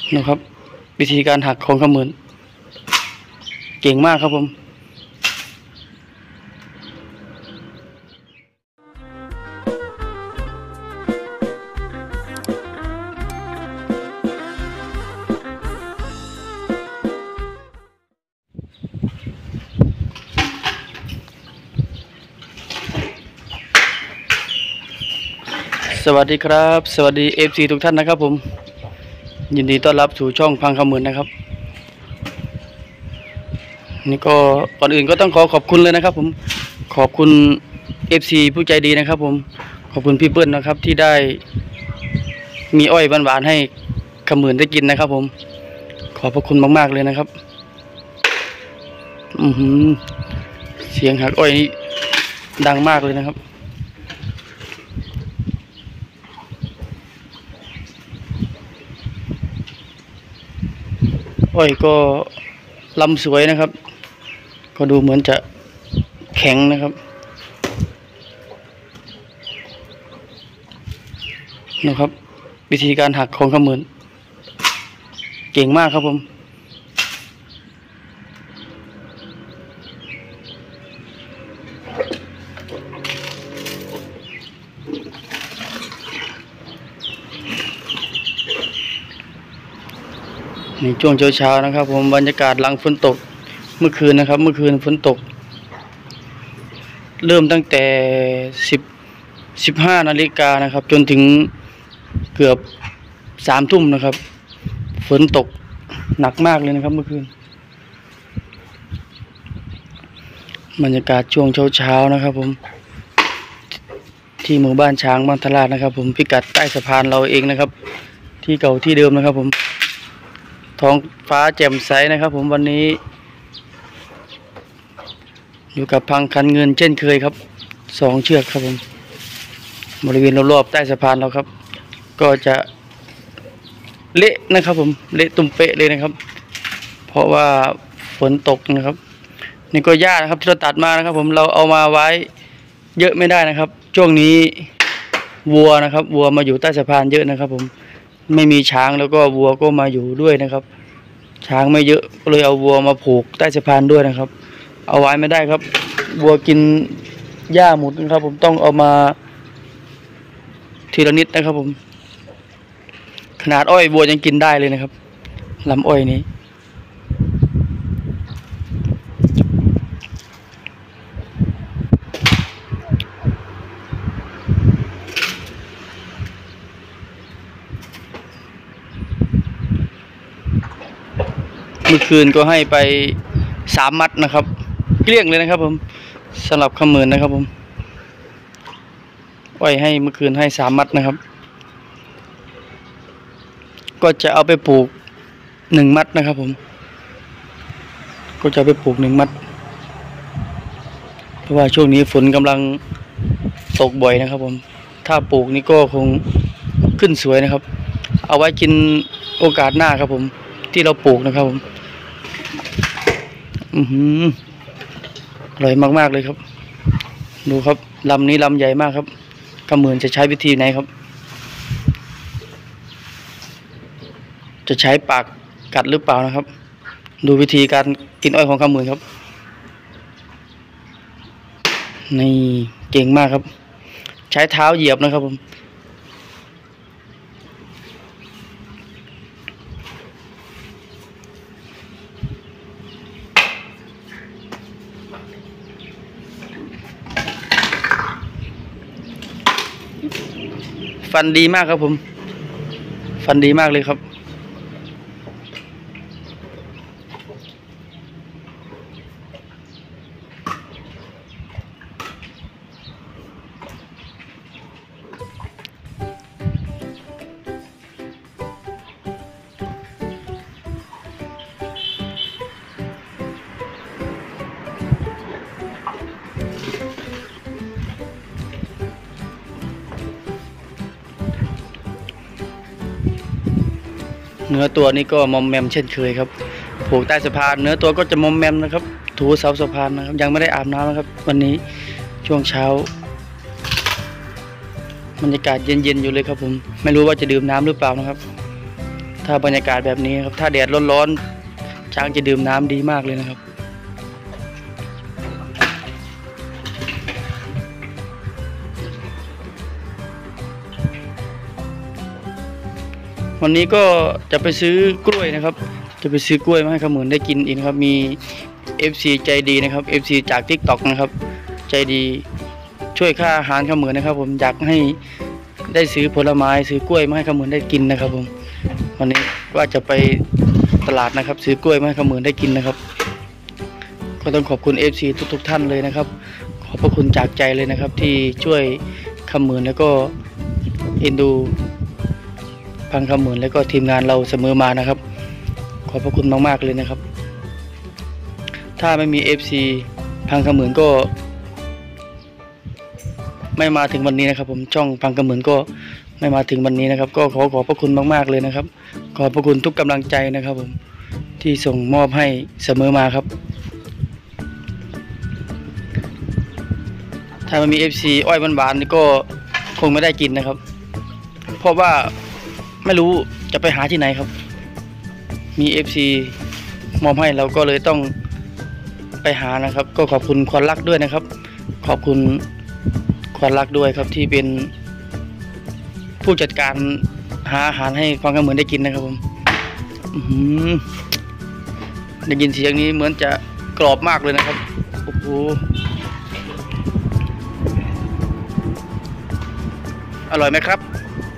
นะครับวิธีการหักของขมือนเก่งมากครับผมสวัสดีครับสวัสดี FC ทุกท่านนะครับผมยินดีต้อนรับสู่ช่องพังขมือนนะครับนี่ก็ก่อนอื่นก็ต้องขอบคุณเลยนะครับผมขอบคุณ FC ผู้ใจดีนะครับผมขอบคุณพี่เปิ้ลนะครับที่ได้มีอ้อยหวานๆให้ขมือนได้กินนะครับผมขอบพระคุณมากๆเลยนะครับเสียงหักอ้อยนี่ดังมากเลยนะครับอ้อยก็ลำสวยนะครับก็ดูเหมือนจะแข็งนะครับวิธีการหักของขมือนเก่งมากครับผมในช่วงเช้านะครับผมบรรยากาศหลังฝนตกเมื่อคืนนะครับเมื่อคืนฝนตกเริ่มตั้งแต่15 นาฬิกานะครับจนถึงเกือบ3 ทุ่มนะครับฝนตกหนักมากเลยนะครับเมื่อคืนบรรยากาศช่วงเช้านะครับผมที่หมู่บ้านช้างบางทลาดนะครับผมพิกัดใต้สะพานเราเองนะครับที่เก่าที่เดิมนะครับผมท้องฟ้าแจ่มใสนะครับผมวันนี้อยู่กับพังคันเงินเช่นเคยครับ2 เชือกครับผมบริเวณรอบๆใต้สะพานเราครับก็จะเละนะครับผมเละตุ่มเป๊ะเลยนะครับเพราะว่าฝนตกนะครับนี่ก็หญ้านะครับที่เราตัดมานะครับผมเราเอามาไว้เยอะไม่ได้นะครับช่วงนี้วัวนะครับวัวมาอยู่ใต้สะพานเยอะนะครับผมไม่มีช้างแล้วก็วัวก็มาอยู่ด้วยนะครับช้างไม่เยอะก็เลยเอาวัวมาผูกใต้สะพานด้วยนะครับเอาไว้ไม่ได้ครับวัวกินหญ้าหมดนะครับผมต้องเอามาทีละนิดนะครับผมขนาดอ้อยวัวยังกินได้เลยนะครับลำอ้อยนี้เมื่อคืนก็ให้ไป3 มัดนะครับเกลี้ยงเลยนะครับผมสำหรับขมือนนะครับผมอ้อยให้เมื่อคืนให้3 มัดนะครับก็จะเอาไปปลูก1 มัดนะครับผมก็จะไปปลูก1 มัดเพราะว่าช่วงนี้ฝนกำลังตกบ่อยนะครับผมถ้าปลูกนี่ก็คงขึ้นสวยนะครับเอาไว้กินโอกาสหน้าครับผมที่เราปลูกนะครับผมอร่อยมากๆเลยครับดูครับลำนี้ลำใหญ่มากครับขมือนจะใช้วิธีไหนครับจะใช้ปากกัดหรือเปล่านะครับดูวิธีการกินอ้อยของขมือนครับนี่เก่งมากครับใช้เท้าเหยียบนะครับผมฟันดีมากครับผมฟันดีมากเลยครับเนื้อตัวนี้ก็มอมแมมเช่นเคยครับผูกใต้สะพานเนื้อตัวก็จะมอมแมมนะครับถูเสาสะพานนะครับยังไม่ได้อาบน้ำนะครับวันนี้ช่วงเช้าบรรยากาศเย็นๆอยู่เลยครับผมไม่รู้ว่าจะดื่มน้ำหรือเปล่านะครับถ้าบรรยากาศแบบนี้ครับถ้าแดดร้อนๆช้างจะดื่มน้ำดีมากเลยนะครับวันนี้ก็จะไปซื้อกล้วยนะครับจะไปซื้อกล้วยมาให้ขมือนได้กินอีกนะครับมี FC ใจดีนะครับ FC จาก TikTok นะครับใจดีช่วยค่าอาหารขมือนนะครับผมอยากให้ได้ซื้อผลไม้ซื้อกล้วยมาให้ขมือนได้กินนะครับผมวันนี้ว่าจะไปตลาดนะครับซื้อกล้วยมาให้ขมือนได้กินนะครับก็ต้องขอบคุณ FC ทุกท่านเลยนะครับขอบพระคุณจากใจเลยนะครับที่ช่วยขมือนแล้วก็เอ็นดูพังขมือนแล้วก็ทีมงานเราเสมอมานะครับขอบพระคุณมากๆเลยนะครับถ้าไม่มี FC พังขมือนก็ไม่มาถึงวันนี้นะครับผมช่องพังขมือนก็ไม่มาถึงวันนี้นะครับก็ขอบพระคุณมากๆเลยนะครับขอบพระคุณทุกกำลังใจนะครับผมที่ส่งมอบให้เสมอมาครับถ้าไม่มี FC อ้อยหวานๆนี่ก็คงไม่ได้กินนะครับเพราะว่าไม่รู้จะไปหาที่ไหนครับมี FC มอบให้เราก็เลยต้องไปหานะครับก็ขอบคุณควานรักด้วยนะครับขอบคุณควานรักด้วยครับที่เป็นผู้จัดการหาอาหารให้พังขมือนได้กินนะครับผมได้ยินเสียงนี้เหมือนจะกรอบมากเลยนะครับโอ้โหอร่อยไหมครับ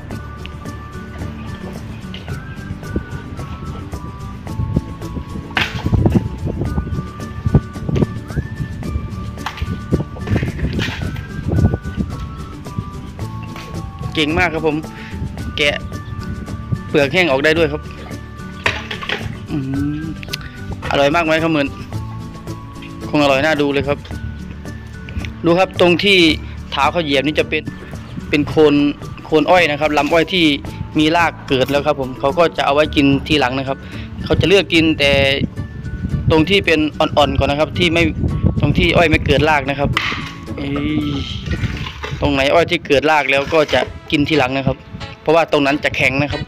เก่งมากครับผมแกะเปลือกแห้งออกได้ด้วยครับอร่อยมากไหมครับเหมือนคงอร่อยน่าดูเลยครับดูครับตรงที่เท้าเขาเหยียบนี่จะเป็นโคนอ้อยนะครับลำอ้อยที่มีรากเกิดแล้วครับผมเขาก็จะเอาไว้กินทีหลังนะครับเขาจะเลือกกินแต่ตรงที่เป็นอ่อนๆก่อนนะครับที่ไม่ตรงที่อ้อยไม่เกิดรากนะครับตรงไหนอ้อยที่เกิดรากแล้วก็จะกินทีหลังนะครับเพราะว่าตรงนั้นจะแข็งนะครับ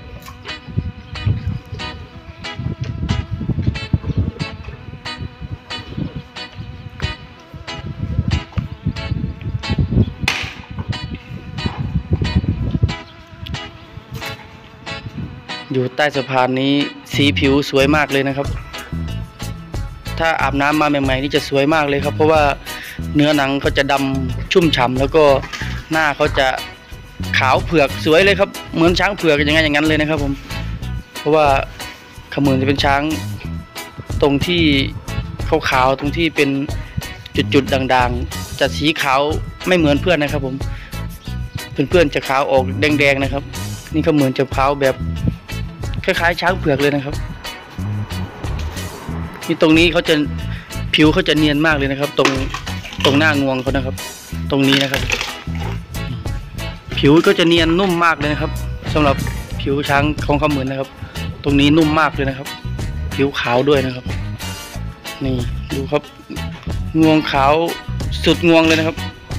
อยู่ใต้สะพานนี้สีผิวสวยมากเลยนะครับถ้าอาบน้ำมาใหม่ๆนี่จะสวยมากเลยครับเพราะว่าเนื้อหนังเขาจะดำชุ่มฉ่ำแล้วก็หน้าเขาจะขาวเผือกสวยเลยครับเหมือนช้างเผือกอย่างนั้นเลยนะครับผมเพราะว่าขมือนจะเป็นช้างตรงที่ขาวๆตรงที่เป็นจุดๆด่างๆจะสีขาวไม่เหมือนเพื่อนนะครับผมเพื่อนๆจะขาวออกแดงๆนะครับนี่ขมือนจะขาวแบบคล้ายๆช้างเผือกเลยนะครับนี่ตรงนี้เขาจะผิวเขาจะเนียนมากเลยนะครับตรงหน้างวงเขานะครับตรงนี้นะครับผิวก็จะเนียนนุ่มมากเลยนะครับสำหรับผิวช้างของขมือนนะครับตรงนี้นุ่มมากเลยนะครับผิวขาวด้วยนะครับนี่ดูครับงวงขาวสุดงวงเลยนะครับ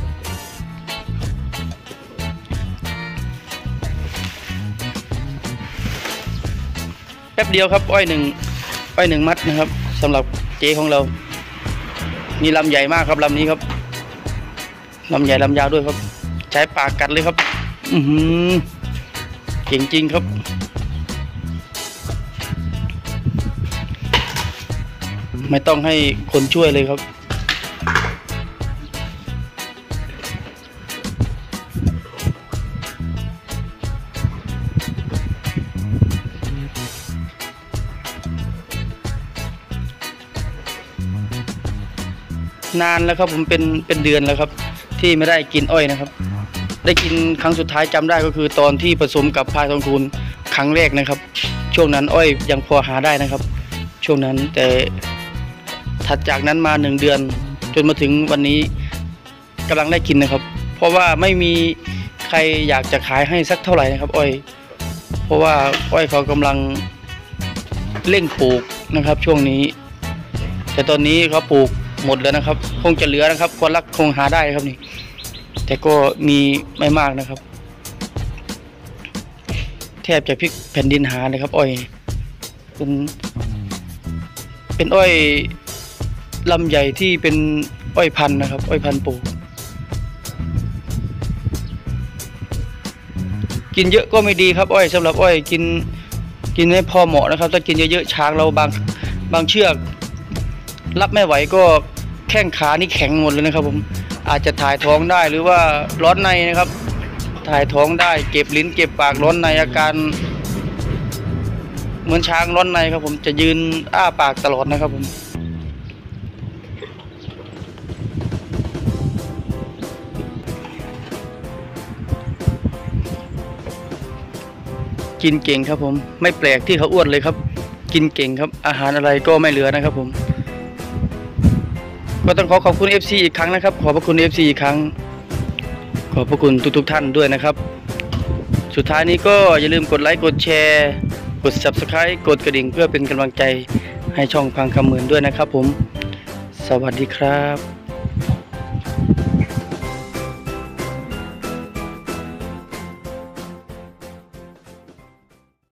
แป๊บเดียวครับอ้อยหนึ่งมัดนะครับสำหรับเจ๊ของเรานี่ลำใหญ่มากครับลำนี้ครับลำใหญ่ลำยาวด้วยครับใช้ปากกัดเลยครับเก่งจริงครับไม่ต้องให้คนช่วยเลยครับนานแล้วครับผมเป็นเดือนแล้วครับที่ไม่ได้กินอ้อยนะครับได้กินครั้งสุดท้ายจำได้ก็คือตอนที่ผสมกับพายทองคูณครั้งแรกนะครับช่วงนั้นอ้อยยังพอหาได้นะครับช่วงนั้นแต่ถัดจากนั้นมา1 เดือนจนมาถึงวันนี้กำลังได้กินนะครับเพราะว่าไม่มีใครอยากจะขายให้สักเท่าไหร่นะครับอ้อยเพราะว่าอ้อยเขากำลังเร่งปลูกนะครับช่วงนี้แต่ตอนนี้เขาปลูกหมดแล้วนะครับคงจะเหลือนะครับคนรักคงหาได้ครับนี่แต่ก็มีไม่มากนะครับแทบจะพลิกแผ่นดินหาเลยครับอ้อยเป็นอ้อยลำใหญ่ที่เป็นอ้อยพันธุ์นะครับอ้อยพันธุ์ปูกินเยอะก็ไม่ดีครับอ้อยสำหรับอ้อยกินให้พอเหมาะนะครับถ้ากินเยอะๆช้างเราบางเชือกรับไม่ไหวก็แข้งขานี่แข็งหมดเลยนะครับผมอาจจะถ่ายท้องได้หรือว่าร้อนในนะครับถ่ายท้องได้เก็บลิ้นเก็บปากร้อนในอาการเหมือนช้างร้อนในครับผมจะยืนอ้าปากตลอดนะครับผมกินเก่งครับผมไม่แปลกที่เขาอ้วนเลยครับกินเก่งครับอาหารอะไรก็ไม่เหลือนะครับผมก็ต้องขอบคุณ FC อีกครั้งนะครับขอบพระคุณ FC อีกครั้งขอบพระคุณทุกท่านด้วยนะครับสุดท้ายนี้ก็อย่าลืมกดไลค์กดแชร์กด Subscribe กดกระดิ่งเพื่อเป็นกำลังใจให้ช่องพังคำหมื่นด้วยนะครับผมสวัสดีครับ